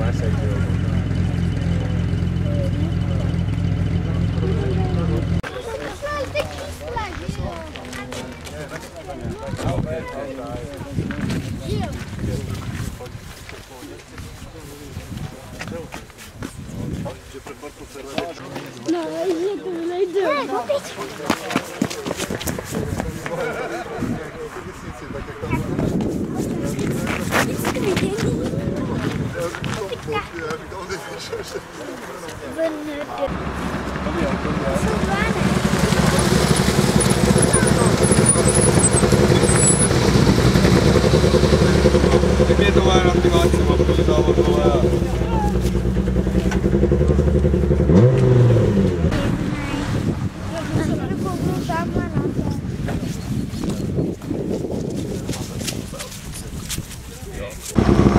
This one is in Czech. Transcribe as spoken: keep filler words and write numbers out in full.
pásek, jo. No, je to nejde. Tak je to má na ty válce, mám to dávat tohle a... No,